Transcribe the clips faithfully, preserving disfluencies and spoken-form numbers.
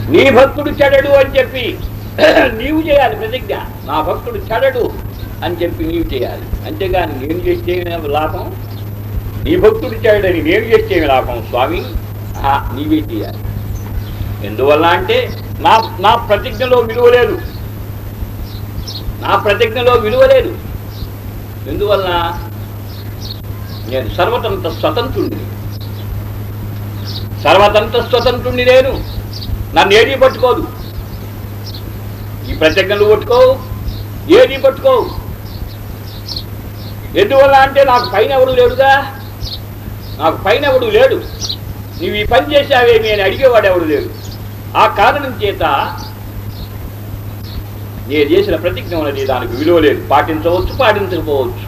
నీ భక్తుడు చెడడు అని చెప్పి నీవు చేయాలి ప్రతిజ్ఞ. నా భక్తుడు చెడడు అని చెప్పి నీవు చేయాలి. అంతేగాని నేను చేస్తే లాభం, నీ భక్తుడు చెడని నేను చేస్తే లాభం స్వామి, నీవే చేయాలి. ఎందువల్ల అంటే నా నా ప్రతిజ్ఞలో విలువ లేదు, నా ప్రతిజ్ఞలో విలువ లేదు. ఎందువల్ల నేను సర్వతంత్ర స్వతంత్రుడిని, సర్వతంత్ర స్వతంత్రుడిని నేను. నన్ను ఏది పట్టుకోదు, ఈ ప్రతిజ్ఞలు పట్టుకోవు, ఏది పట్టుకోవు. ఎందువల్ల అంటే నాకు పైన ఎవడు లేడుగా, నాకు పైన ఎవడు లేడు. నువ్వు ఈ పని చేశావేమి అని అడిగేవాడు ఎవడు లేడు. ఆ కారణం చేత నేను చేసిన ప్రతిజ్ఞ ఉన్నది దానికి విలువ లేదు. పాటించవచ్చు, పాటించకపోవచ్చు.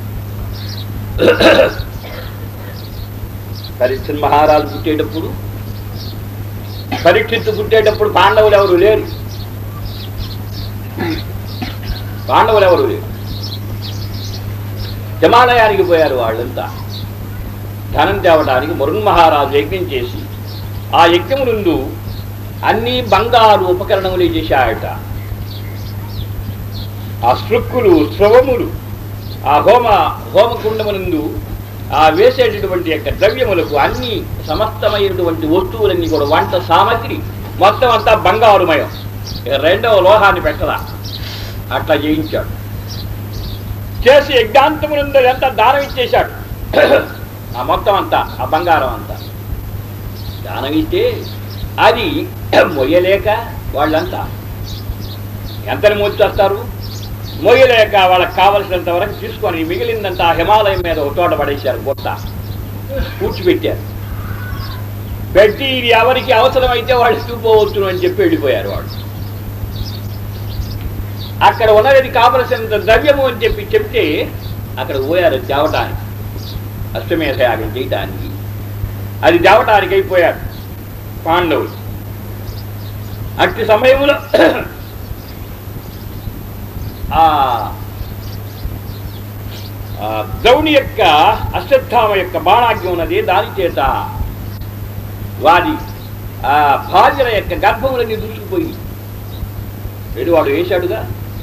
పరీక్షిత్ మహారాజు పుట్టేటప్పుడు పరీక్షిత్తు పుట్టేటప్పుడు పాండవులు ఎవరు లేరు, పాండవులు ఎవరు లేరు. హిమాలయానికి పోయారు వాళ్ళంతా ధనం తేవడానికి. మురున్ మహారాజు యజ్ఞం చేసి ఆ యజ్ఞం నుండి అన్ని బంగారు ఉపకరణములు చేశాయట. ఆ స్పృక్కులు, స్రవములు, ఆ హోమ హోమకుండమునందు ఆ వేసేటటువంటి యొక్క ద్రవ్యములకు అన్ని సమస్తమైనటువంటి వస్తువులన్నీ కూడా, వంట సామగ్రి మొత్తం అంతా బంగారుమయం. రెండవ లోహాన్ని పెట్టరా, అట్లా చేయించాడు. చేసి యజ్ఞాంతమునందు ఎంత దానం ఇచ్చేశాడు. ఆ మొత్తం అంతా, ఆ బంగారం అంతా దానం ఇస్తే అది మొయ్యలేక వాళ్ళంతా ఎంతని మోచేస్తారు. మొయ్యలేక వాళ్ళకి కావలసినంత వరకు తీసుకొని మిగిలిందంతా హిమాలయం మీద ఒక తోట పడేశారు, గుట్ట కూర్చిపెట్టారు. పెట్టి ఇది ఎవరికి అవసరమైతే వాళ్ళు చూపోవచ్చును అని చెప్పి వెళ్ళిపోయారు వాళ్ళు. అక్కడ ఉన్నది కావలసినంత ద్రవ్యము అని చెప్పి చెప్తే అక్కడ పోయారు తేవటానికి, అష్టమేధ యాగం చేయటానికి. అది తేవటానికి అయిపోయారు పాండవులు. అట్టి సమయంలో ఆ ద్రౌణి యొక్క అశ్వత్థామ యొక్క బాణాగ్యం ఉన్నది. దాని చేత వారి ఆ భార్యల యొక్క గర్భములన్నీ దూసుకుపోయి ఏడు వాడు వేశాడుగా.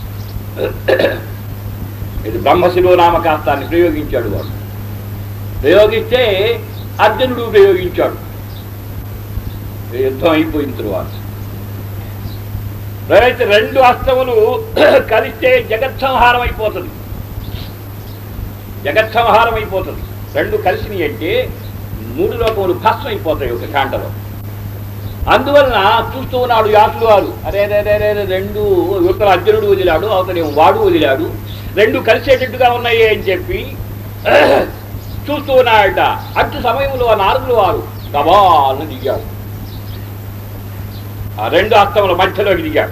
ఇది బ్రహ్మశిలో నామకాస్తాన్ని ప్రయోగించాడు వాడు. ప్రయోగిస్తే అర్జునుడు ప్రయోగించాడు. యుద్ధం అయిపోయిన తరువాత ప్రవేశ రెండు అస్త్రములు కలిస్తే జగత్సంహారం అయిపోతుంది, జగత్సంహారం అయిపోతుంది. రెండు కలిసినవి అంటే మూడు లోకములు భస్మం అయిపోతాయి ఒక కాంటలో. అందువలన చూస్తూ ఉన్నాడు యాసులు వారు, అరే రే రే రెండు యువతల అర్జునుడు వదిలాడు, అవతలేమో వాడు వదిలాడు, రెండు కలిసేటట్టుగా ఉన్నాయి అని చెప్పి చూస్తూ ఉన్నాడట. అటు సమయంలో ఆ నారదులు వారు గబాలను దిగాడు, ఆ రెండు అస్తముల మధ్యలోకి దిగాడు.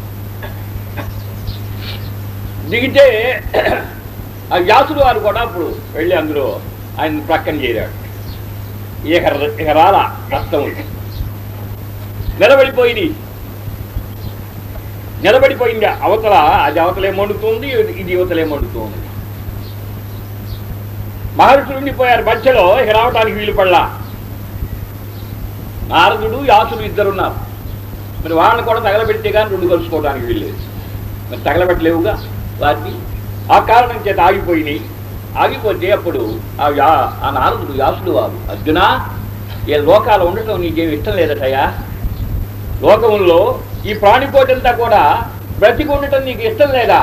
దిగితే ఆ వ్యాసుడు వారు కూడా అప్పుడు వెళ్ళి అందులో ఆయన ప్రక్కన చేరాడు. ఇక ఇక రాలా అస్తములు నిలబడిపోయింది, నిలబడిపోయింది. అవతల అది అవతలే మండుతుంది, ఇది యువతలే మండుతుంది. మహర్షులు ఉండిపోయారు మధ్యలో, ఇక రావటానికి వీలు పడలా. నారదుడు వ్యాసుడు ఇద్దరున్నారు. మరి వాళ్ళని కూడా తగలబెట్టే కానీ రెండు కలుసుకోవడానికి వీల్లేదు. మరి తగలబెట్టలేవుగా వాటిని. ఆ కారణం చేత ఆగిపోయినాయి. ఆగిపోతే అప్పుడు ఆ యా ఆ నారదుడు వ్యాసుడు వారు, అర్జున, ఏ లోకాలు ఉండటం నీకేమి ఇష్టం లేదటయ్యా. లోకముల్లో ఈ ప్రాణికోటంతా కూడా బ్రతికి ఉండటం నీకు ఇష్టం లేదా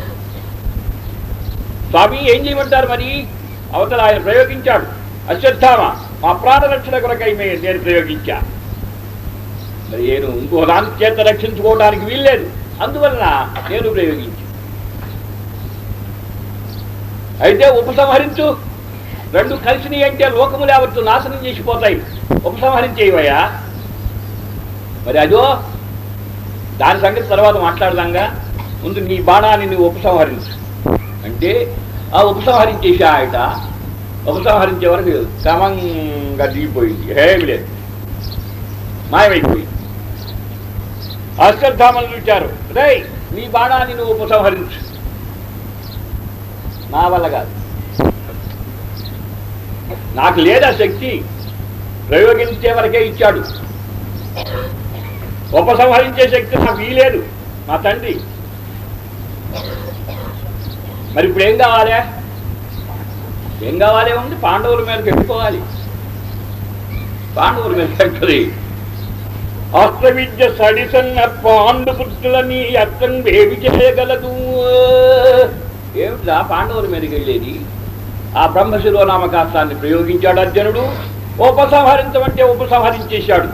స్వామి? ఏం చేయమంటారు మరి? అవతల ఆయన ప్రయోగించాడు, అశ్వత్థామ మా ప్రాణ రక్షణ కొరకై నేను ప్రయోగించా. మరి నేను ఇంకో దాని చేత రక్షించుకోవడానికి వీల్లేదు, అందువలన నేను ప్రయోగించు. అయితే ఉపసంహరించు. రెండు కలిసినవి అంటే లోకములు యావత్తు నాశనం చేసిపోతాయి, ఉపసంహరించేవయ్యా. మరి అదో దాని సంగతి తర్వాత మాట్లాడదాంగా, ముందు నీ బాణాన్ని నువ్వు ఉపసంహరించు అంటే ఆ ఉపసంహరించేసా ఆయన. ఉపసంహరించే వరకు క్రమంగా దిగిపోయింది, ఏమి లేదు, మాయమైపోయింది. అశ్వత్థామను చూచారు, రే నీ బాణాన్ని నువ్వు ఉపసంహరించు. నా వల్ల కాదు, నాకు లేదా శక్తి, ప్రయోగించే వరకే ఇచ్చాడు. ఉపసంహరించే శక్తి నాకు వీలేదు మా తండ్రి. మరి ఇప్పుడు ఏం కావాలి? ఏం కావాలి ఉంది? పాండవుల మీద పెట్టుకోవాలి. పాండవుల మీద పెట్టుకోవాలి. అస్త్ర విద్య సడిసన్న పాండుపుత్రులని అర్థం వేవి చేయగలదు. ఏమిటా పాండవుల మీదకి వెళ్ళేది? ఆ బ్రహ్మశిరోనామకాస్త్రాన్ని ప్రయోగించాడు అర్జునుడు. ఉపసంహరించమంటే ఉపసంహరించేశాడు.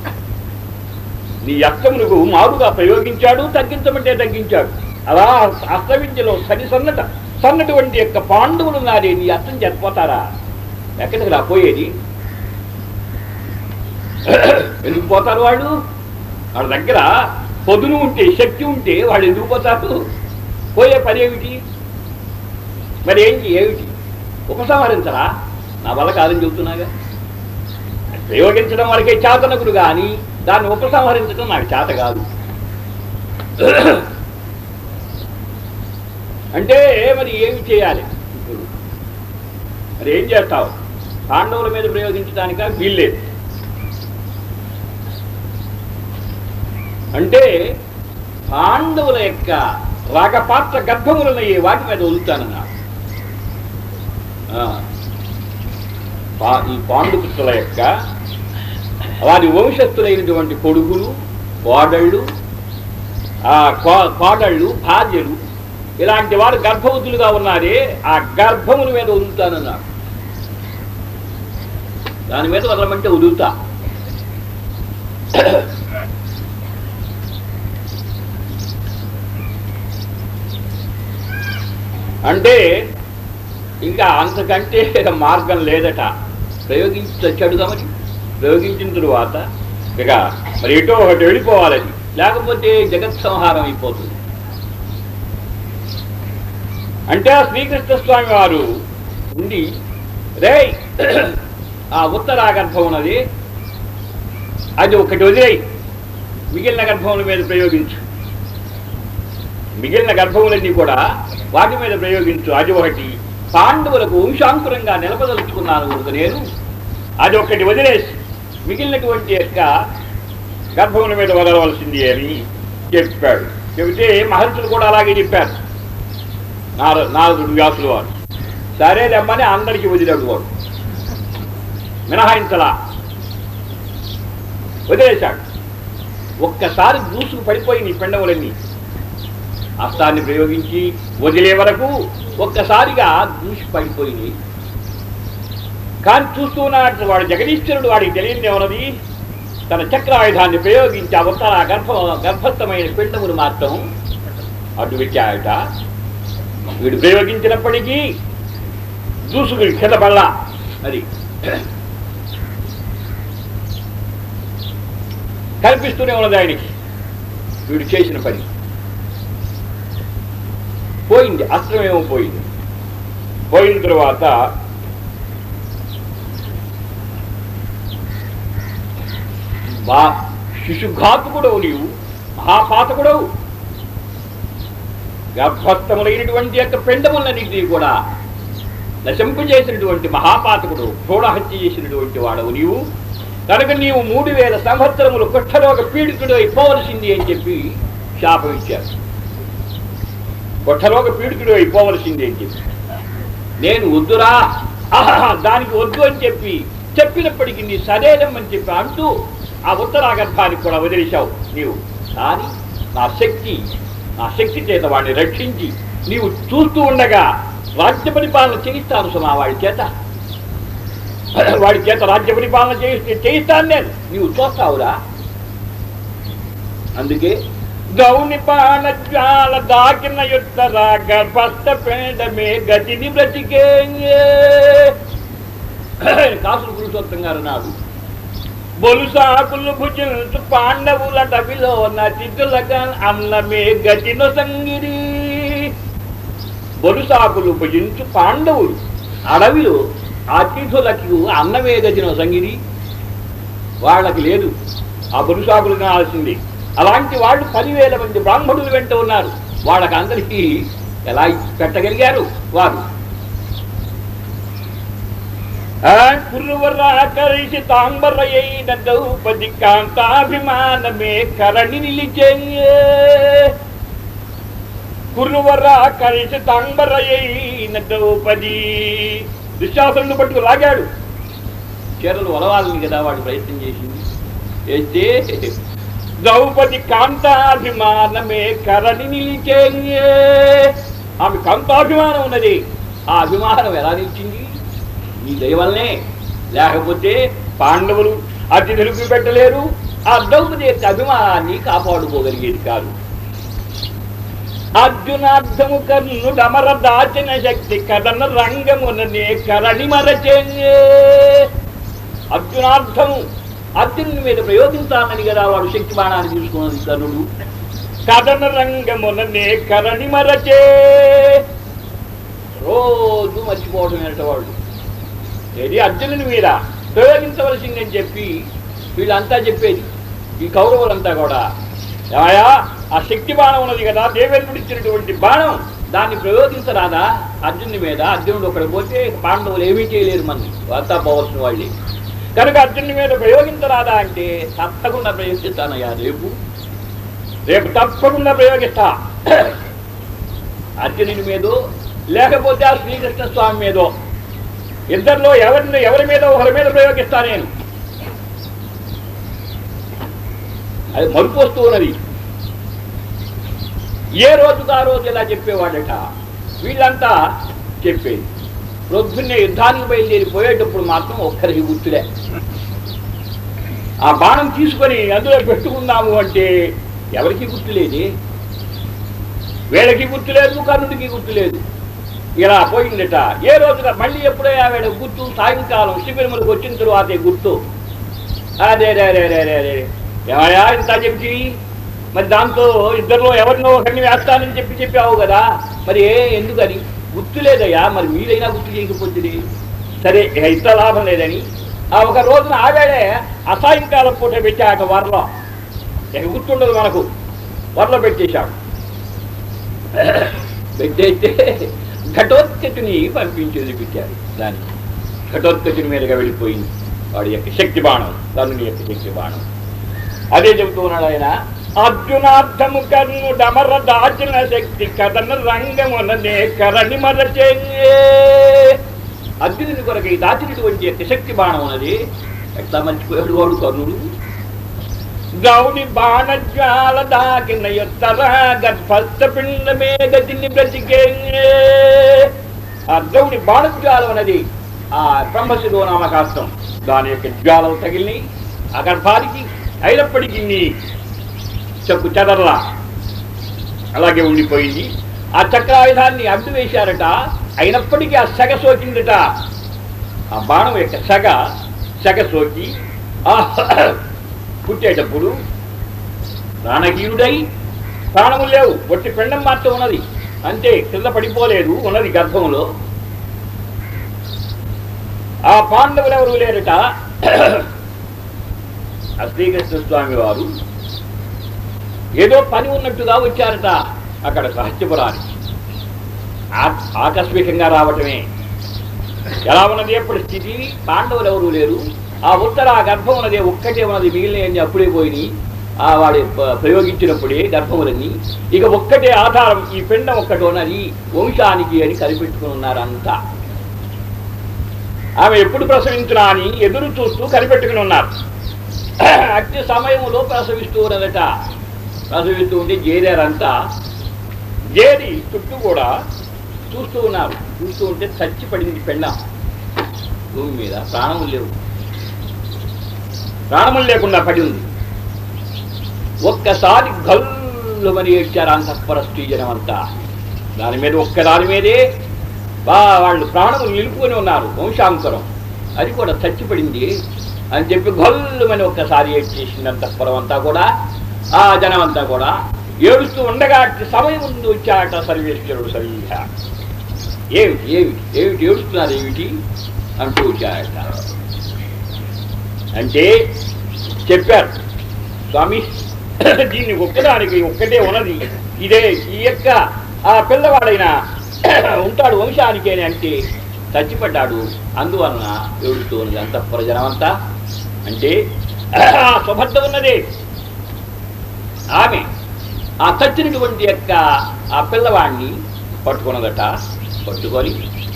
నీ అస్త్రములకు మారుగా ప్రయోగించాడు, తగ్గించమంటే తగ్గించాడు. అలా అస్త్ర విద్యలో సరి సన్నట సన్నటువంటి యొక్క పాండవులు నారే నీ అర్థం చనిపోతారా? ఎక్కడికి రా పోయేది? ఎందుకు పోతారు వాళ్ళు? వాళ్ళ దగ్గర పొదును ఉంటే, శక్తి ఉంటే వాళ్ళు ఎందుకు పోతారు? పోయే పని ఏమిటి? మరి ఏంటి ఏమిటి? ఉపసంహరించరా? నా వల్ల కాదని చెబుతున్నాగా. ప్రయోగించడం వరకే చేతనకుడు కానీ దాన్ని ఉపసంహరించడం నాకు చేత కాదు. అంటే మరి ఏమి చేయాలి? మరి ఏం చేస్తావు? పాండవుల మీద ప్రయోగించడానిక వీల్లేదు. అంటే పాండవుల యొక్క రాగపాత్ర గర్భములనయ్యే వాటి మీద వదులుతానన్నాడు. ఈ పాండుపుత్రుల యొక్క వారి వంశస్థులైనటువంటి కొడుకులు, కోడళ్ళు, కోడళ్ళు, భార్యలు, ఇలాంటి వారు గర్భవతులుగా ఉన్నారే ఆ గర్భముల మీద వదులుతానన్నాడు. దాని మీద వదలమంటే వదులుతా. అంటే ఇంకా అంతకంటే మార్గం లేదట. ప్రయోగించి వచ్చాడు కాబట్టి ప్రయోగించిన తరువాత ఇక మరి ఎటో ఒకటి వెళ్ళిపోవాలని, లేకపోతే జగత్ సంహారం అయిపోతుంది. అంటే ఆ శ్రీకృష్ణ స్వామి వారు ఉండి రే ఆ ఉత్తరా గర్భం ఉన్నది అది ఒకటి వదిలేయి, మిగిలిన గర్భముల మీద ప్రయోగించు, మిగిలిన గర్భములన్నీ కూడా వాటి మీద ప్రయోగించు. అది ఒకటి పాండవులకు వంశాంకురంగా నిలబదలుచుకున్నాను కనుక నేను అది ఒకటి వదిలేసి మిగిలినటువంటి యొక్క గర్భముల మీద వదలవలసింది అని చెప్పాడు. చెబితే మహర్షులు కూడా అలాగే చెప్పారు. నార నారదుడు, వ్యాసులు వారు సరే రమ్మని అందరికీ వదిలాడు. వాడు మినహాయించలా వదిలేశాడు. ఒక్కసారి దూసుకు పడిపోయి నీ పిండములన్నీ అస్త్రాన్ని ప్రయోగించి వదిలే వరకు ఒక్కసారిగా దూసి పడిపోయింది. కానీ చూస్తూ ఉన్నట్టు వాడు జగదీశ్వరుడు వాడికి తెలియని ఉన్నది. తన చక్రాయుధాన్ని ప్రయోగించి ఆ ఉత్తర గర్భ గర్భస్థమైన పిండములు మాత్రం అడ్డు పెట్టాయట. వీడు ప్రయోగించినప్పటికీ దూసుకుని కింద పడలా. అది కల్పిస్తూనే ఉన్నది ఆయనకి వీడు చేసిన పని. పోయింది, అస్త్రమేమో పోయింది. పోయిన తరువాత బా శిశుఘాతుకుడవు, నీవు మహాపాతకుడవు, గర్భస్థములైనటువంటి యొక్క పిండములన్నింటినీ కూడా నశింపు చేసినటువంటి మహాపాతకుడు, క్రోడహత్య చేసినటువంటి వాడవు నీవు. కనుక నీవు మూడు వేల సంవత్సరములు కుష్ఠరోగ పీడితుడు అయిపోవలసింది అని చెప్పి శాపం ఇచ్చారు. కుష్ఠరోగ పీడితుడు అయిపోవలసింది అని చెప్పి నేను వద్దురా దానికి వద్దు అని చెప్పి చెప్పినప్పటికీ నీ సరేనమ్మని చెప్పి అంటూ ఆ ఉత్తరాగర్భానికి కూడా వదిలేశావు నీవు. కానీ నా శక్తి నా శక్తి చేత వాడిని రక్షించి నీవు చూస్తూ ఉండగా రాజ్య పరిపాలన చేయిస్తాను సుమా. వాడి చేత వాడి చేత రాజ్య పరిపాలన చేయిస్తే చేయిస్తాను నేను, నీవు చూస్తావురా. అందుకే గౌని పానజ్వాల దాకిన యుద్ధరా గర్భస్థ పేడమే గతిని బ్రతికే. కాసులు పురుషోత్తం గారు నాడు బొలుసాకులు భుజించు పాండవులటవిలో నతిథులగా అన్నమే గతిను సంగిరి. బొలుసాకులు భుజించు పాండవులు అడవిలో అతిథులకు అన్నమే గతిన సంగిరి. వాళ్ళకి లేదు, ఆ బొలుసాకులు కావాల్సింది. అలాంటి వాళ్ళు పదివేల మంది బ్రాహ్మణులు వెంట ఉన్నారు. వాళ్ళకి అందరికీ ఎలా పెట్టగలిగారు వారు? కురువరాకరిసి తాంబరయైన ద్రౌపది కాంతాభిమానమే కరణి నిలిచే కురువరాకరిసి తాంబరయైన ద్రౌపది దుశ్శాసనుడు పట్టుకు లాగాడు. చీరలు వలవాలని కదా వాడు ప్రయత్నం చేసింది. చేస్తే ద్రౌపది కాంతాభిమానమే కరణి నిలిచే. ఆమె కాంతాభిమానం ఉన్నది. ఆ అభిమానం ఎలా నిలిచింది? ఈ దయవల్లనే. లేకపోతే పాండవులు అతిథులకు పెట్టలేరు. ఆ ద్రౌపది యొక్క అభిమానాన్ని కాపాడుకోగలిగేది కాదు. అర్జునార్థము కర్ణుడమర దాచిన శక్తి కథన రంగముననే కరణి మరచే. అర్జునార్థము అర్జునుని మీద ప్రయోగించాలని కదా వాడు శక్తి బాణాన్ని తీసుకున్నది కర్ణుడు. కథన రంగముననే కరణి మరచే. రోజు మర్చిపోవడం ఏంటవాళ్ళు. ఏది అర్జునుని మీద ప్రయోగించవలసిందని చెప్పి వీళ్ళంతా చెప్పేది. ఈ కౌరవులంతా కూడా ఏమయ్యా ఆ శక్తి బాణం ఉన్నది కదా, దేవేంద్రుడు ఇచ్చినటువంటి బాణం, దాన్ని ప్రయోగించరాదా అర్జునుని మీద? అర్జునుడు ఒకటి పోతే పాండవులు ఏమీ చేయలేరు, మంది అంతా పోవలసిన వాళ్ళే. కనుక అర్జునుని మీద ప్రయోగించరాదా అంటే తప్పకుండా ప్రయోగిస్తానయ్యా. రేపు రేపు తప్పకుండా ప్రయోగిస్తా. అర్జునుని మీదో లేకపోతే ఆ శ్రీకృష్ణ స్వామి మీదో, ఇద్దరిలో ఎవరిని ఎవరి మీద ఒకరి మీద ప్రయోగిస్తా నేను. అది మరుపు వస్తూ ఉన్నది. ఏ రోజుకు ఆ రోజు ఇలా చెప్పేవాడట. వీళ్ళంతా చెప్పేది. ప్రొద్దున్నే యుద్ధానికి బయలుదేరి పోయేటప్పుడు మాత్రం ఒక్కరికి గుర్తులే. ఆ బాణం తీసుకొని అందులో పెట్టుకుందాము అంటే ఎవరికి గుర్తులేది. వీళ్ళకి గుర్తులేదు, కర్ణుడికి గుర్తులేదు. ఇలా పోయిందట. ఏ రోజుగా మళ్ళీ ఎప్పుడైనా వీళ్ళ గుర్తు సాయంకాలం శిబిరములకు వచ్చిన తరువాతే గుర్తు. అదే రే రే రే రే రే ఏమయ్యా ఇంత చెప్పి మరి దాంతో ఇద్దరిలో ఎవరినో ఒకరిని వేస్తానని చెప్పి చెప్పావు కదా, మరి ఏ ఎందుకని గుర్తులేదయ్యా. మరి మీరైనా గుర్తు చేయకపోతుంది. సరే ఇంత లాభం లేదని ఆ ఒక రోజున ఆవేళే అసాయంకాలం పూట పెట్టాక వరలో. ఇక గుర్తుండదు మనకు. వరలో పెట్టేశాడు. పెట్టేస్తే ఘటోత్కచుని పంపించేది పెట్టారు. దాన్ని ఘటోత్కచుని మీదుగా వెళ్ళిపోయింది వాడి యొక్క శక్తి బాణం, కర్ణుని యొక్క శక్తి బాణం. అదే చెబుతూ ఉన్నాడు ఆయన. అర్జునార్థము కర్ణుడమర దాచిన శక్తి కథన రంగముననే కరణి మరచే. అర్జునుని కొరకై దాచినటువంటి యొక్క శక్తి బాణం ఉన్నది. ఎట్లా మర్చిపోయాడు వాడు కర్ణుడు. గౌడి బాణజ్వాల దాకిన యొత్తరా గర్భస్థ పిండమే గతిని బ్రతికే. ఆ గౌడి బాణజ్వాలం అనేది ఆ బ్రహ్మశిరో నామకాస్త్రం. దాని యొక్క జ్వాలలు తగిలిని ఆ గర్భానికి. అయినప్పటికీ చెక్కు చెదర్లా అలాగే ఉండిపోయింది. ఆ చక్రాయుధాన్ని అడ్డు వేశారట. అయినప్పటికీ ఆ సెగ సోకిందట. ఆ బాణం యొక్క సెగ సెగ సోకి పుట్టేటప్పుడు ప్రాణహీనుడై ప్రాణము లేవు, ఒట్టి పిండం మాత్రం ఉన్నది అంతే, కింద పడిపోలేదు, ఉన్నది గర్భంలో. ఆ పాండవులు ఎవరు లేరట. ఆ శ్రీకృష్ణ స్వామి వారు ఏదో పని ఉన్నట్టుగా వచ్చారట అక్కడ రహస్యపురానికి. ఆకస్మికంగా రావటమే. ఎలా ఉన్నది ఎప్పుడు స్థితి? పాండవులు ఎవరు లేరు. ఆ ఉత్తర గర్భం ఉన్నది ఒక్కటే ఉన్నది, మిగిలినవన్నీ అప్పుడే పోయినాయి. ఆ వాడి ప్రయోగించినప్పుడే గర్భములన్నీ. ఇక ఒక్కటే ఆధారం, ఈ పిండం ఒక్కటి ఉన్నది వంశానికి అని కనిపెట్టుకుని ఉన్నారంతా. ఆమె ఎప్పుడు ప్రసవించునా అని ఎదురు చూస్తూ కనిపెట్టుకుని ఉన్నారు. అట్టి సమయంలో ప్రసవిస్తూ ఉన్నదట. ప్రసవిస్తూ ఉంటే చేరారంతా. చేరి చుట్టూ కూడా చూస్తూ ఉన్నారు. చూస్తూ ఉంటే చచ్చి పడింది పెండం భూమి మీద. ప్రాణములు లేవు, ప్రాణములు లేకుండా పడి ఉంది. ఒక్కసారి గల్లుమని ఏడ్చారు అంతఃపుర స్త్రీ జనం అంతా. దాని మీద ఒక్క దాని మీదే బా వాళ్ళు ప్రాణములు నిలుపుకొని ఉన్నారు. వంశాంకురం అది కూడా చచ్చిపడింది అని చెప్పి గల్లుమని ఒక్కసారి ఏడ్చేసింది అంతఃపురం అంతా కూడా. ఆ జనం అంతా కూడా ఏడుస్తూ ఉండగా సమయం ముందు వచ్చాట సర్వేశ్వరుడు. సరిగా ఏమిటి ఏమిటి ఏమిటి ఏడుస్తున్నారు ఏమిటి అంటూ వచ్చాట. అంటే చెప్పారు, స్వామి దీన్ని ఒక్కదానికి ఒక్కటే ఉన్నది, ఇదే ఈ యొక్క ఆ పిల్లవాడైనా ఉంటాడు వంశానికి అని అంటే చచ్చిపడ్డాడు. అందువలన ఏడుస్తూ ఉన్నది అంతఃపుర జనమంతా. అంటే సుభద్ర ఉన్నదే ఆమె ఆ చచ్చినటువంటి యొక్క ఆ పిల్లవాడిని పట్టుకున్నదట. పట్టుకొని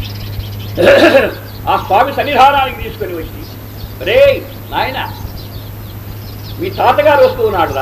ఆ స్వామి సన్నిధానానికి తీసుకొని వచ్చి, రే నాయన మీ తాతగారు వస్తూ ఉన్నాడురా,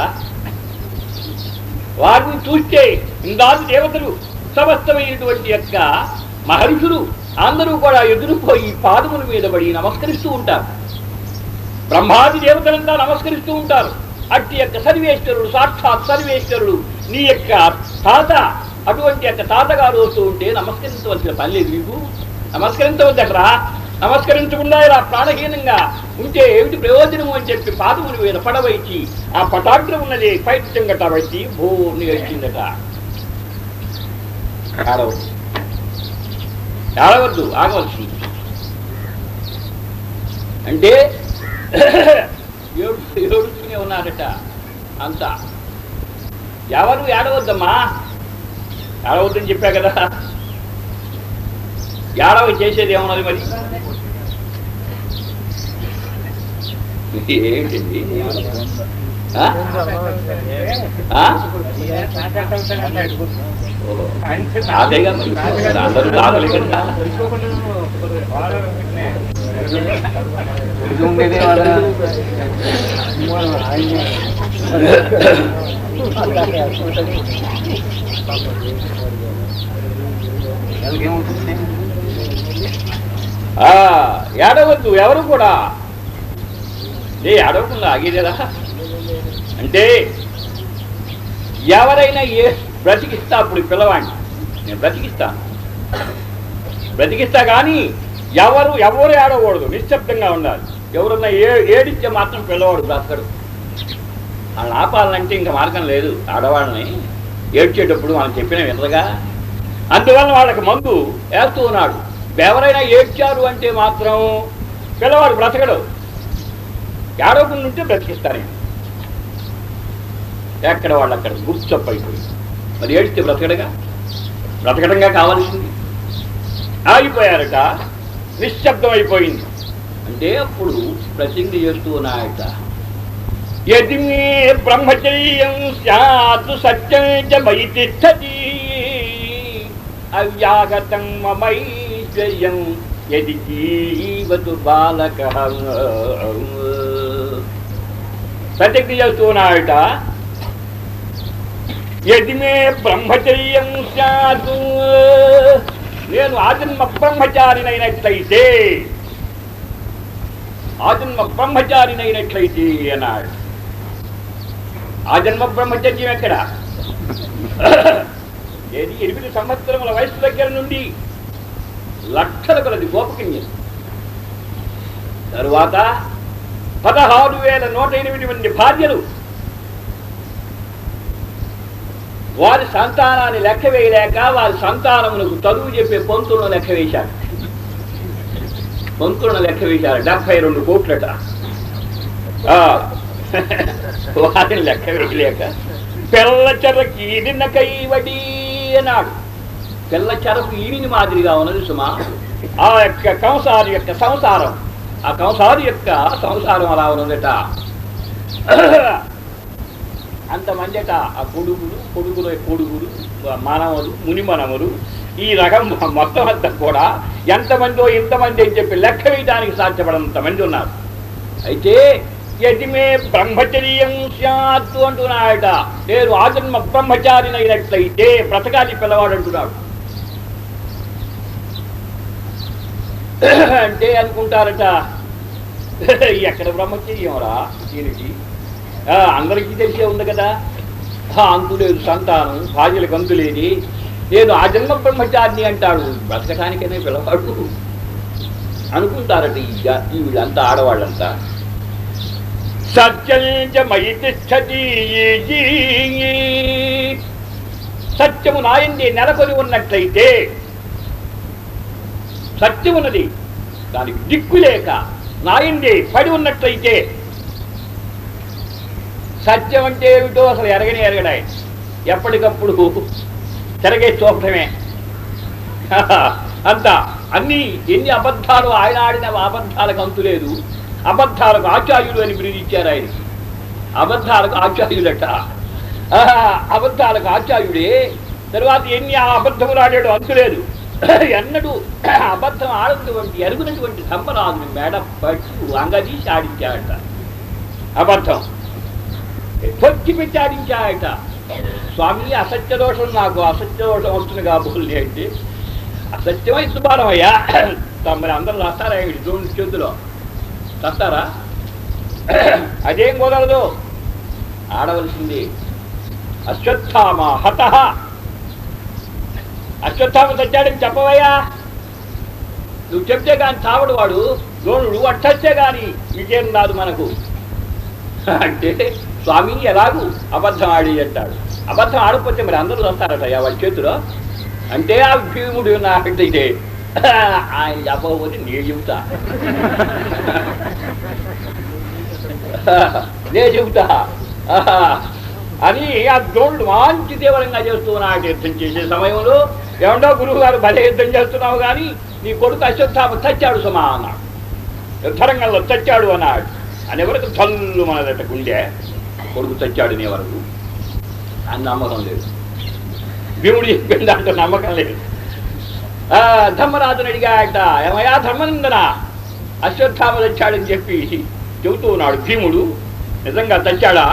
వారిని చూస్తే ఇందాది దేవతలు సమస్తమైనటువంటి యొక్క మహర్షులు అందరూ కూడా ఎదురుపోయి పాదముల మీద పడి నమస్కరిస్తూ ఉంటారు. బ్రహ్మాది దేవతలంతా నమస్కరిస్తూ ఉంటారు. అట్టి యొక్క సర్వేశ్వరుడు, సాక్షాత్ సర్వేశ్వరుడు నీ యొక్క తాత, అటువంటి యొక్క తాతగారు వస్తూ ఉంటే నమస్కరించవలసిన పని లేదు. నీకు నమస్కరించవద్దట్రా, నమస్కరించకుండా ఇలా ప్రాణహీనంగా ఉంటే ఏమిటి ప్రయోజనము అని చెప్పి పాదముల మీద పడవైచి ఆ పటాగ్రం ఉన్నది పైత్యంగట వచ్చి భూని వచ్చిందట. ఆడవద్దు ఆడవద్దు ఆగవలసింది అంటే ఏడు ఏడుస్తూనే ఉన్నారట అంతా. ఎవరు ఏడవద్దమ్మా, ఏడవద్దని చెప్పా కదా. ఏడవ చేసేది ఏమన్నది మరి ఏంటండి? అదేగా అందరూ తాగలే కదా. ఏడవద్దు ఎవరు కూడా. ఏ ఏడవకుండా ఆగేదేదా అంటే ఎవరైనా ఏ బ్రతికిస్తా అప్పుడు పిల్లవాడిని నేను బ్రతికిస్తాను బ్రతికిస్తా కానీ ఎవరు ఎవరు ఏడవకూడదు, నిశ్శబ్దంగా ఉండాలి. ఎవరన్నా ఏ ఏడిస్తే మాత్రం పిల్లవాడు బ్రతకడు. వాళ్ళని ఆపాలంటే ఇంకా మార్గం లేదు. ఆడవాళ్ళని ఏడ్చేటప్పుడు మనం చెప్పిన వినరుగా. అందువల్ల వాళ్ళకి మందు వేస్తూ ఉన్నాడు. ఎవరైనా ఏడ్చారు అంటే మాత్రం పిల్లవాడు బ్రతకడు. ఏడవకుండా ఉంటే బ్రతికిస్తారు. ఎక్కడ వాళ్ళు అక్కడ గుర్చప్ అయిపోయి మరి ఏడిస్తే బ్రతకడగా, బ్రతకడంగా కావాల్సింది. ఆగిపోయారట, నిశ్శబ్దం అయిపోయింది. అంటే అప్పుడు ప్రతిజ్ఞ చేస్తూ ఉన్నాయట, యది మే బ్రహ్మచర్యం స్యాత్ సత్యం చ మయి తిష్టతి అవ్యాగతం మమైశ్వర్యం యది జీవతు బాలకః. ప్రతిజ్ఞ చేస్తూ ఉన్నాయట, యది మే బ్రహ్మచర్యం స్యాత్, నేను ఆజన్మ బ్రహ్మచారినైనట్లయితే ఆజన్మ బ్రహ్మచారినైనట్లయితే అన్నాడు. ఆజన్మ బ్రహ్మచర్యం ఎక్కడ? ఏది ఎనిమిది సంవత్సరముల వయసు దగ్గర నుండి లక్షల కొలది గోపకన్యలు, తరువాత పదహారు వేల నూట ఎనిమిది మంది భార్యలు, వారి సంతానాన్ని లెక్క వేయలేక వారి సంతానములకు చదువు చెప్పే పంతులను లెక్క వేశారు. పంతులను లెక్క వేశారు డెబ్బై రెండు కోట్లట. వారిని లెక్క వేయలేక పిల్ల చెరకు ఈడిన కైవడి అన్నాడు. పిల్ల చెరకు ఈడిని మాదిరిగా ఉన్నది సుమా ఆ యొక్క కంసారి యొక్క సంసారం. ఆ కంసారి యొక్క సంసారం అలా ఉన్నదట. అంతమంది అట ఆ కొడుకులు కొడుకుల కొడుకులు మానవులు మునిమనములు ఈ రకం మొత్తం అంతా కూడా ఎంతమందో ఇంతమంది అని చెప్పి లెక్క వేయడానికి సాధ్యపడంత మంది ఉన్నారు. అయితే యతిమే బ్రహ్మచర్యం స్యాత్ అంటున్నాడట, నేను ఆజన్మ బ్రహ్మచారినైనట్లయితే బ్రతకాలి పిల్లవాడు అంటున్నాడు. అంటే అనుకుంటారట, ఎక్కడ బ్రహ్మచర్యం రా దీనికి, అందరికీ తెలిసే ఉంది కదా, అంతు లేదు సంతానం, భార్యలకు అంతు లేని, నేను ఆ జన్మ బ్రహ్మచారిని అంటాడు, బ్రతకటానికనే పిల్లవాడు అనుకుంటారట. ఈ జాతి వీళ్ళంతా ఆడవాళ్ళంతా. సత్యమయి తిష్టతి, సత్యము నాయందే నెలకొని ఉన్నట్లయితే, సత్యం ఉన్నది దానికి దిక్కు లేక నాయందే పడి ఉన్నట్లయితే, సత్యం అంటే ఏమిటో అసలు ఎరగని ఎరగడాయి, ఎప్పటికప్పుడు తిరగే చూపటమే అంతా అన్ని ఎన్ని అబద్ధాలు ఆయన ఆడిన అబద్ధాలకు అంతులేదు. అబద్ధాలకు ఆచార్యుడు అని బిరుదిచ్చారు ఆయనకి. అబద్ధాలకు ఆచార్యులట, అబద్ధాలకు ఆచార్యుడే. తర్వాత ఎన్ని ఆ అబద్ధములు ఆడాడు అంతులేదు. ఎన్నడూ అబద్ధం ఆడినటువంటి ఎరుగునటువంటి ధర్మరాజుని మేడ పట్టు అంగదీసి ఆడించాడట. అబద్ధం పొచ్చి పెట్టి ఆడించాడట. స్వామి అసత్య దోషం, నాకు అసత్య దోషం వస్తుంది కాబోలు అంటే అసత్యమై సుబారమయ్యా మరి అందరూ వస్తారా ఏమిటి దేవుని చేతిలో వస్తారా? అదేం కుదరదు, ఆడవలసింది. అశ్వత్థామ హత, అశ్వత్థామ చచ్చాడని చెప్పవయ్యా. నువ్వు చెప్తే కానీ చావడు వాడు, ద్రోణుడు అట్టచ్చే కానీ విజయం రాదు మనకు అంటే స్వామి ఎలాగూ అబద్ధం ఆడి అంటాడు. అబద్ధం ఆడకపోతే మరి అందరూ వస్తారట వాళ్ళ చేతిలో అంటే ఆ భీముడు నాకైతే ఆయన చెప్పకపోతే నేను చెబుతా నేను చెబుతా అని ఆ ద్రోణుడు మంచి తీవ్రంగా చేస్తూ నాకు యుద్ధం చేసే సమయంలో ఏమంటో గురువు గారు భలే యుద్ధం చేస్తున్నావు కానీ నీ కొడుకు అశ్వత్థామ చచ్చాడు సుమా అన్నాడు. యుద్ధరంగంలో చచ్చాడు అన్నాడు. అనేవరకు చల్లు మనదట గుండె. కొడుకు చచ్చాడు అనే వరకు అని నమ్మకం లేదు. భీముడు చెప్పింది అంటూ నమ్మకం లేదు. ధర్మరాజుని అడిగాట, ఏమయ్యా ధర్మనందన అశ్వత్థామ చచ్చాడని చెప్పి చెబుతూ ఉన్నాడు భీముడు. నిజంగా చచ్చాడా?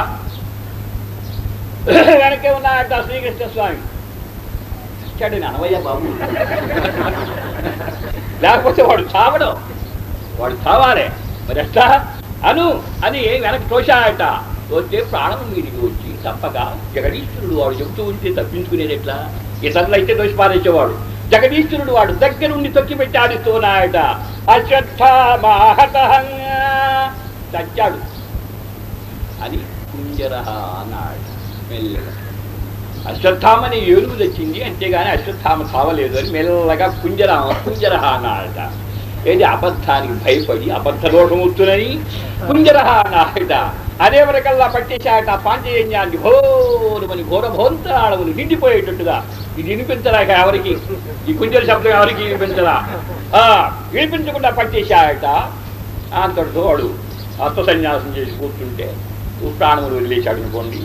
వెనకే ఉన్నాయట శ్రీకృష్ణ స్వామి. చచ్చాడని అనవయ్యా బాబు, లేకపోతే వాడు చావడం, వాడు చావాలే మరి ఎట్లా అను అని వెనక్కి తోశాడట. తోస్తే ప్రాణం మీదికి వచ్చి తప్పక జగదీశ్వరుడు వాడు చెబుతూ ఉంటే తప్పించుకునేది ఎట్లా? ఇతరులు అయితే దోషి పారేసేవాడు. జగదీశ్వరుడు వాడు దగ్గరుండి తొక్కి పెట్టి ఆడిస్తున్నాయట. అశ్వత్థామహతః చచ్చాడు అని కుంజర అన్నాడు మెల్లగా. అశ్వత్థామని ఏనుగు తెచ్చింది అంతేగాని అశ్వత్థామ చావలేదు అని మెల్లగా కుంజర కుంజర అన్నాడట. ఏది అబద్ధానికి భయపడి అబద్ధ దోషం వస్తుందని కుంజర అన్నాడట. అదే వరకల్లా పట్టేశాట పాంచజన్యాన్ని ఘోరమని ఘోరభోంతరాళములు నిండిపోయేటట్టుగా. ఇది వినిపించరాక ఎవరికి, ఈ కుంజర శబ్దం ఎవరికి వినిపించరా, వినిపించకుండా పట్టేశాట. అంతటితో వాడు అత్వ సన్యాసం చేసి కూర్చుంటే ప్రాణములు వదిలేశాడు అనుకోండి.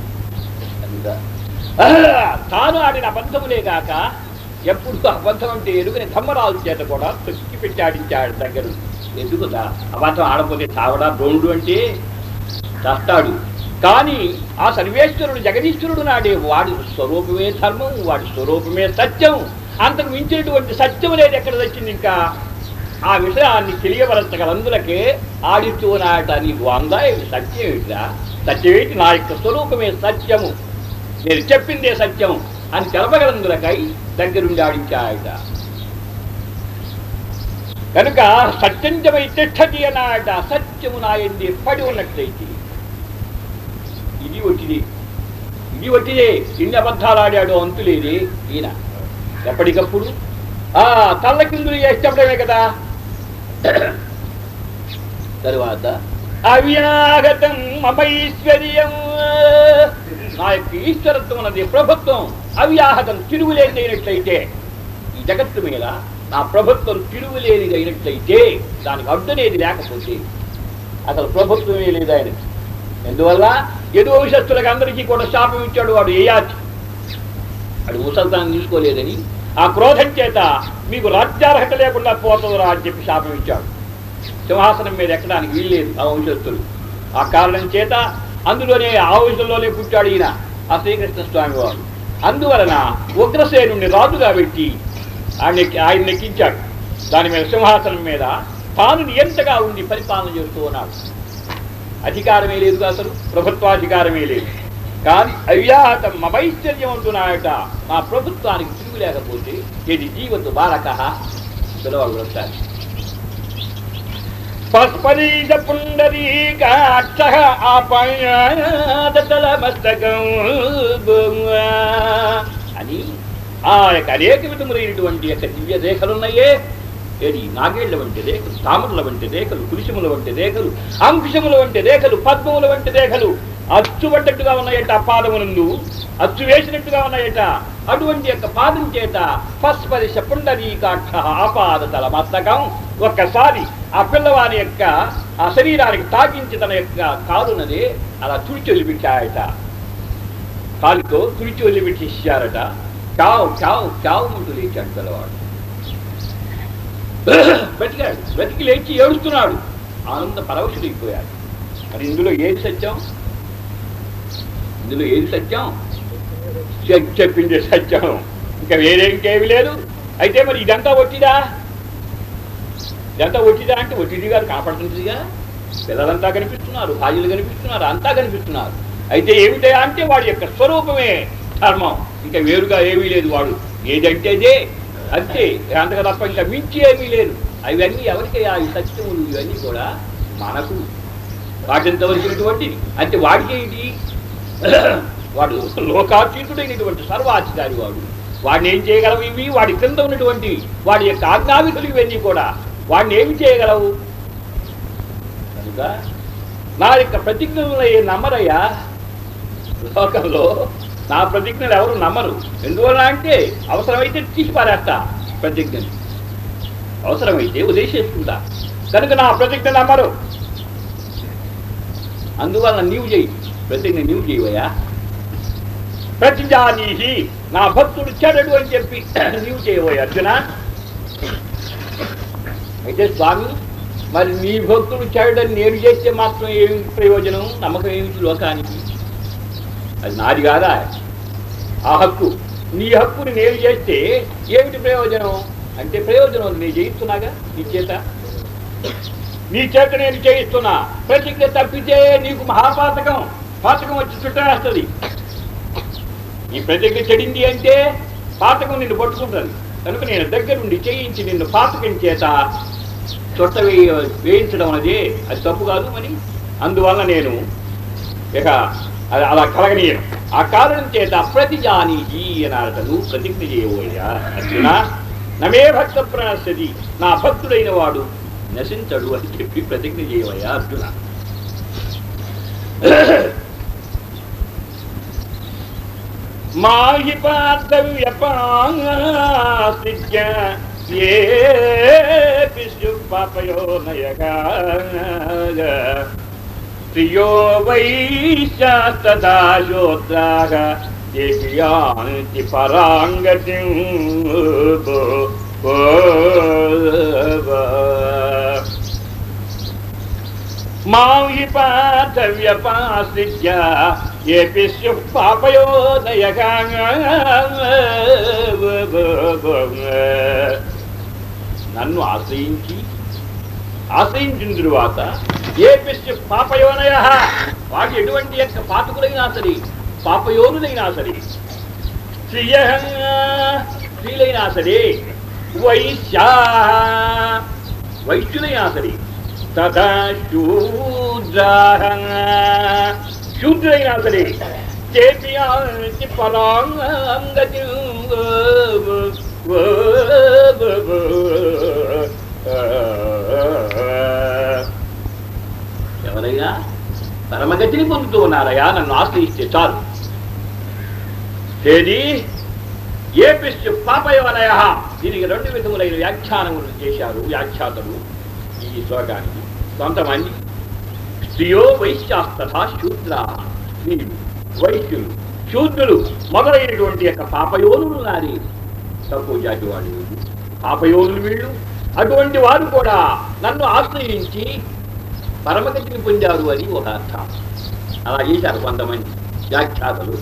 తాను ఆడిన అబద్ధములే కాక ఎప్పుడు అబద్ధం అంటే ఎదుగుని ధర్మరాజు చేత కూడా తొక్కి పెట్టి ఆడించాడు దగ్గర. ఎందుకుదా అబద్ధం ఆడపోతే చావడా ద్రోణుడు అంటే చస్తాడు. కానీ ఆ సర్వేశ్వరుడు జగదీశ్వరుడు నాడే వాడి స్వరూపమే ధర్మం, వాడి స్వరూపమే సత్యం. అంతకు మించినటువంటి సత్యం లేదు ఎక్కడ వచ్చింది. ఇంకా ఆ విషయాన్ని తెలియవలసగలందులకే ఆడిస్తూ నాట నీకు అందా సత్యం ఏమిటిరా, సత్యమేంటి నా యొక్క స్వరూపమే సత్యము, నేను చెప్పిందే సత్యం అని తెలపగలందులకై దగ్గరుండి ఆడించాయట. కనుక సత్యంజమై తిష్టది అన్నాట. సత్యము నాయంది పడి ఉన్నట్లయితే ఇది ఒట్టిది, ఇది ఒట్టిదే. ఇన్ని అబద్ధాలు ఆడాడు అంతులేదే ఈయన. ఎప్పటికప్పుడు ఆ తల్ల కిందులు చేసేటప్పుడే కదా. తరువాత అవ్యాగతం మమైశ్వర్యం, నా యొక్క ఈశ్వరత్వం అన్నది ప్రభుత్వం అవ్యాహతం తిరుగులేనిదైనట్లయితే, ఈ జగత్తు మీద నా ప్రభుత్వం తిరుగులేనిది అయినట్లయితే, దానికి అడ్డనేది లేకపోతే అసలు ప్రభుత్వమే లేదు ఆయన. ఎందువల్ల యదువంశస్థులకు అందరికీ కూడా శాపం ఇచ్చాడు వాడు ఏయాచి. వాడు ముసల్తాన్ని తీసుకోలేదని ఆ క్రోధం చేత మీకు రాజ్యార్హత లేకుండా పోతుందిరా అని చెప్పి శాపం ఇచ్చాడు. సింహాసనం మీద ఎక్కడానికి వీల్లేదు ఆ వంశస్థులు. ఆ కారణం చేత అందులోనే ఆ వంశంలోనే పుట్టాడు ఈయన ఆ శ్రీకృష్ణ స్వామి వారు. అందువలన ఉగ్రసేనుడిని రాజుగా పెట్టి ఆయన ఆయన నెక్కించాడు. దాని మీద సింహాసనం మీద తాను నియంతగా ఉండి పరిపాలన చేస్తూ ఉన్నాడు. అధికారమే లేదు, అసలు ప్రభుత్వాధికారమే లేదు. కానీ అవ్యాహతం మమైశ్వర్యం అంటున్నాయట. నా ప్రభుత్వానికి తిరుగు లేకపోతే ఇది జీవతు బాలక పిలవాడు వస్తారు. పస్పరీజ పుండరీకాక్ష ఆపయాదతలమస్తకం అని ఆ యొక్క అనేక విధములైనటువంటి యొక్క దివ్య రేఖలున్నాయే. ఏది నాగేళ్ల వంటి రేఖలు, తామరుల వంటి రేఖలు, కురిశముల వంటి రేఖలు, అంకుశముల వంటి రేఖలు, పద్మముల వంటి రేఖలు అచ్చు పడ్డట్టుగా ఉన్నాయట. ఆ పాదమునందు అచ్చు వేసినట్టుగా ఉన్నాయట. అటువంటి యొక్క పాదం చేత పస్పరిశ పుండరీకాక్ష ఆపాద తల మస్తకం ఒక్కసారి ఆ పిల్లవారి యొక్క ఆ శరీరానికి తాకించి తన యొక్క కాలునది అలా తుడిచి వదిలిపెట్టాయట. కాలుతో తుడిచి వదిలిపెట్టిచ్చారట. చావు చావు చావు అంటూ లేచాడు పిల్లవాడు. బతికాడు. బతికి లేచి ఏడుస్తున్నాడు. ఆనంద పరవశుడైపోయాడు. మరి ఇందులో ఏది సత్యం? ఇందులో ఏది సత్యం? చెప్పింది సత్యం, ఇంకా వేరే ఇంకేమి లేదు. అయితే మరి ఇదంతా ఒట్టిదా? ఇదంతా ఒట్టిదా అంటే ఒట్టిదిగా కనపడుతుందిగా. పిల్లలంతా కనిపిస్తున్నారు, భార్యలు కనిపిస్తున్నారు, అంతా కనిపిస్తున్నారు. అయితే ఏమిటా అంటే వాడి యొక్క స్వరూపమే ధర్మం, ఇంకా వేరుగా ఏమీ లేదు. వాడు ఏదంటేదే అంతే, అంతగా తప్ప ఇంకా మించి ఏమీ లేదు. అవన్నీ ఎవరికయ్యా ఈ సత్యములు? ఇవన్నీ కూడా మనకు వాటింతవరకుటువంటి. అంటే వాడికి ఏంటి? వాడు లోకాతీతుడైనటువంటి సర్వాధికారి వాడు. వాడిని ఏం చేయగలవు? ఇవి వాడి క్రింద ఉన్నటువంటి వాడి యొక్క ఆజ్ఞావిధులు ఇవన్నీ కూడా వాడిని ఏమి చేయగలవు? కనుక నా యొక్క ప్రతిజ్ఞలు ఏ నమ్మరయ్యా. లోకంలో నా ప్రతిజ్ఞలు ఎవరు నమ్మరు. ఎందువల్ల అంటే అవసరమైతే తీసి పారేస్తా ప్రతిజ్ఞని, అవసరమైతే ఉదేశిస్తుంటా. కనుక నా ప్రతిజ్ఞ నమ్మరు. అందువల్ల నీవు చేయి, ప్రతిజ్ఞ నీవు చేయవయ్యా. ప్రతిజానీహి, నా భక్తుడు చెడడు అని చెప్పి నీవు చేయబోయే అర్జున. అయితే స్వామి, మరి నీ భక్తుడు చెడని నేను చేస్తే మాత్రం ఏమి ప్రయోజనం? నమ్మకం ఏమిటి లోకానికి? అది నాది కాదా ఆ హక్కు? నీ హక్కుని నేను చేస్తే ఏమిటి ప్రయోజనం అంటే, ప్రయోజనం నేను చేయిస్తున్నాగా నీ చేత, నీ చేత నేను చేయిస్తున్నా. ప్రతిజ్ఞ తప్పితే నీకు మహాపాతకం, పాతకం వచ్చి చుట్టేస్తుంది. ఈ ప్రతిజ్ఞ చెడింది అంటే పాతకం నిన్ను పట్టుకుంటుంది. కనుక నేను దగ్గరుండి చేయించి నిన్ను పాతకం చేత చుట్ట వేయ వేయించడం అనేది అది తప్పు కాదు మరి. అందువల్ల నేను ఇక అది అలా కలగనీయను. ఆ కారణం చేత ప్రతిజానీహి అనారట, నువ్వు ప్రతిజ్ఞ చేయబోయా అర్జున. నమే భక్త ప్రణశ్యతి, నా భక్తుడైన వాడు నశించడు అని చెప్పి ప్రతిజ్ఞ చేయవయ్యా అర్జున. మాహి పార్థవ్యపాసిజ్య ఏ పాపయోనయగా ప్రియో వైశ్చా శోద్రాః దివ్యాంతి పరాంగతిం. మాహి పార్థవ్యపాసిజ్య ఏపి స్యుః పాపయోనయగా. నన్ను ఆశ్రయించి ఆశ్రయించిన తరువాత ఏపి స్యుః పాపయోనయ, వాటి ఎటువంటి యొక్క పాతకులైనా సరే, పాపయోనులైనా సరే, స్త్రియ స్త్రీలైనా సరే, వైశ్యా వైశ్యులైనా సరే, తదా శూద్రాః శూద్రైనా సరే, చేతి పరాంగతి ఎవరైనా పరమగతిని పొందుతూ ఉన్నారయా నన్ను ఆశ్రయిస్తే చాలు. ఏది ఏపిస్తు పాపయోనయ. దీనికి రెండు విధములైన వ్యాఖ్యానములు చేశారు వ్యాఖ్యాతలు ఈ శ్లోకానికి. కొంతమంది స్త్రియో వైశ్యాస్తథా శూద్రా, స్త్రీలు, వైశ్యులు, శూద్రులు మొదలైనటువంటి యొక్క పాపయోనులు నాది. తక్కువ జాతి వాడు పాపయోనులు వీళ్ళు. అటువంటి వారు కూడా నన్ను ఆశ్రయించి పరమగతిని పొందారు అని ఒక అర్థం. అలా చేశారు కొంతమంది వ్యాఖ్యాతలు.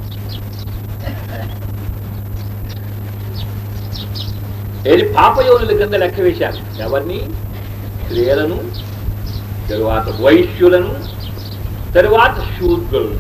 ఏది పాపయోనుల కింద లెక్క వేశారు. ఎవరిని? స్త్రీలను, తరువాత వైశ్యులను, తరువాత శూద్రులను.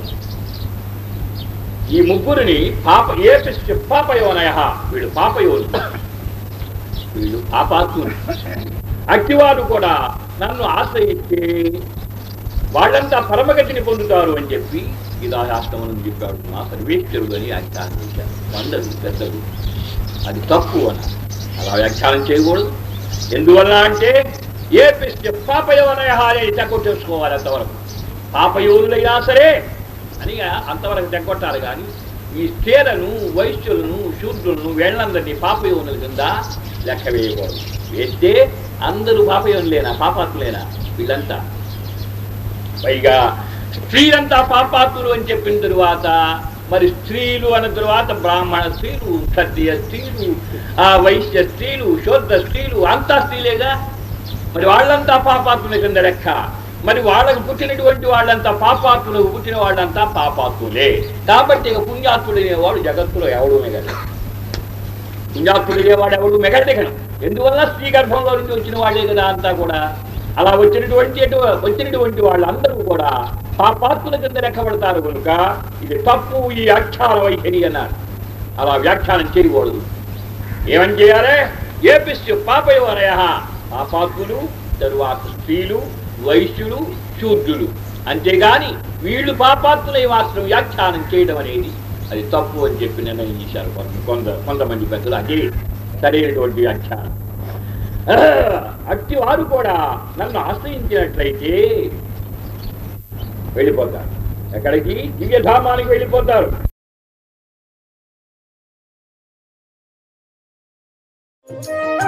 ఈ ముగ్గురిని పాప ఏ పాపయోనయ, వీళ్ళు పాపయోను, వీళ్ళు పాపాత్ములు. అక్టివారు కూడా నన్ను ఆశ్రయిస్తే వాళ్ళంతా పరమగతిని పొందుతారు అని చెప్పి ఇదాశాస్త్రమని చెప్పాడు. మా సర్వేశ్వరుడు అని వ్యాఖ్యానం చేశారు అందరూ పెద్దలు. అది తప్పు అని అలా వ్యాఖ్యానం చేయకూడదు. ఎందువల్ల అంటే ఏ పాపయోనయ అని తెగొట్టేసుకోవాలి. అంతవరకు పాపయోనులైనా సరే అని అంతవరకు తెగొట్టాలి. కానీ ఈ స్త్రీలను వైశ్యులను శూద్రులను వీళ్ళందరినీ పాపయోనుల కింద లెక్క వేయకూడదు. వేస్తే అందరూ పాపయోనులేనా, పాపాత్ములేనా వీళ్ళంతా? పైగా స్త్రీలంతా పాపాత్ములు అని చెప్పిన తరువాత మరి స్త్రీలు అన్న తరువాత బ్రాహ్మణ స్త్రీలు, క్షత్రియ స్త్రీలు, ఆ వైశ్య స్త్రీలు, శూద్ర స్త్రీలు అంతా స్త్రీలేగా. మరి వాళ్ళంతా పాపాత్ముల కింద లెక్క. మరి వాళ్ళకు పుట్టినటువంటి వాళ్ళంతా పాపాత్ములకు పుట్టిన వాళ్ళంతా పాపాత్ములే. కాబట్టి ఇక పుణ్యాత్ముడు అనేవాడు జగత్తులో ఎవడు మెగడు. పుణ్యాత్ముడు అనేవాడు ఎవడు మెగడెగను. ఎందువల్ల స్త్రీ గర్భంలో నుంచి వచ్చిన వాళ్ళే కదా అంతా కూడా. అలా వచ్చినటువంటి వచ్చినటువంటి వాళ్ళందరూ కూడా పాపాత్ముల కింద లెక్కబడతారు కనుక ఇది తప్పు, ఈ వ్యాఖ్యాన వైఖరి అన్నారు. అలా వ్యాఖ్యానం చేయకూడదు. ఏమని చేయాలి? ఏపిస్తు పాపయోరయ, పాపాత్ములు, తరువాత స్త్రీలు, వైశ్యులు, శూద్రులు. అంతేగాని వీళ్ళు పాపాత్ములై మాత్రం వ్యాఖ్యానం చేయడం అనేది అది తప్పు అని చెప్పి నిర్ణయం చేశారు కొంత కొంతమంది పెద్దలు. అదే సరైనటువంటి వ్యాఖ్యానం. అట్టి వారు కూడా నన్ను ఆశ్రయించినట్లయితే వెళ్ళిపోతారు. ఎక్కడికి? దివ్యధామానికి వెళ్ళిపోతారు.